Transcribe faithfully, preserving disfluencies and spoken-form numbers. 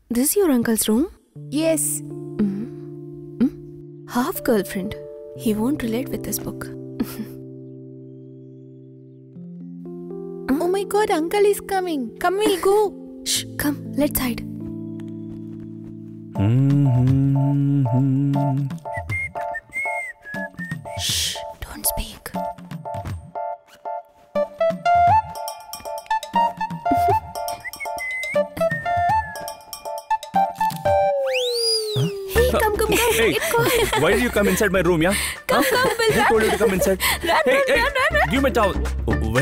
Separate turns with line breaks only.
This is your uncle's room?
Yes.
Mm-hmm. Mm? Half girlfriend. He won't relate with this book.
Huh? Oh my god, uncle is coming. Come, we'll go.
Shh, come, let's hide.
Mm-hmm.
Shh, don't speak. Hey, come, come, come.
Hey, why did you come inside my room, yeah?
Come, huh? come, Bill.
Who told you to come inside?
Run,
hey,
run,
hey,
run, run, run.
Give me a towel.